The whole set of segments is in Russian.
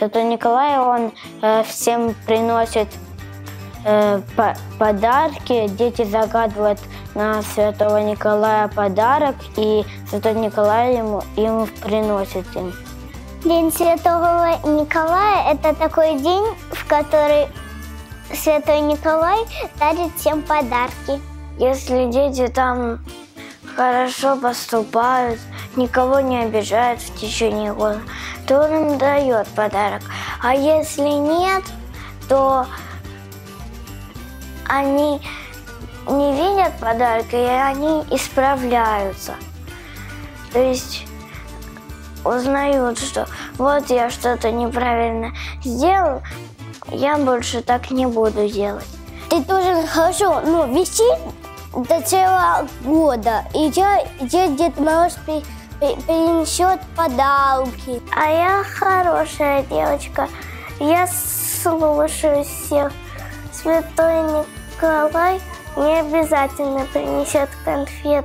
Святой Николай, он всем приносит подарки, дети загадывают на Святого Николая подарок, и Святой Николай им приносит им. День Святого Николая – это такой день, в который Святой Николай дарит всем подарки. Если дети там хорошо поступают, никого не обижают в течение года, то он им дает подарок. А если нет, то они не видят подарка, и они исправляются. То есть узнают, что вот я что-то неправильно сделал, я больше так не буду делать. Ты тоже хорошо висишь до целого года, и тебе Дед Мороз принесет подарки. А я хорошая девочка, я слушаюсь всех. Святой Николай не обязательно принесет конфет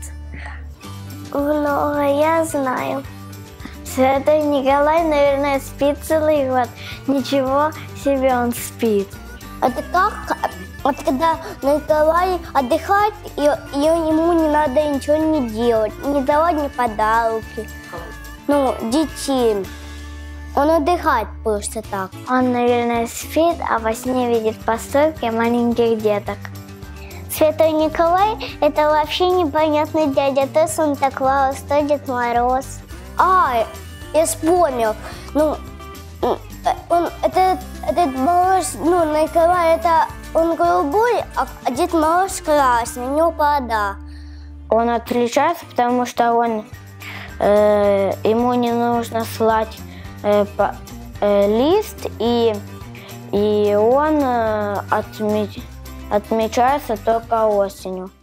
много, я знаю. Святой Николай, наверное, спит целый год. Ничего себе, он спит. Это как? Вот когда Николай отдыхает, и ему не надо ничего не делать, не давать ни подарки, детей. Он отдыхает просто так. Он, наверное, спит, а во сне видит посылки маленьких деток. Святой Николай – это вообще непонятный дядя. То Санта-Клаус, то Дед Мороз. Я вспомнил. Этот Мороз, Николай, он голубой, а Дед Мороз красный, у него борода. Он отличается, потому что ему не нужно слать лист, и он отмечается только осенью.